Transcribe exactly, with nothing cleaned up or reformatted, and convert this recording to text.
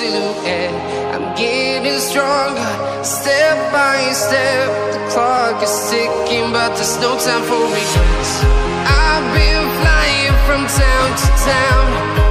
silhouette. I'm getting stronger, step by step. The clock is ticking, but there's no time for regrets. I've been flying from town to town,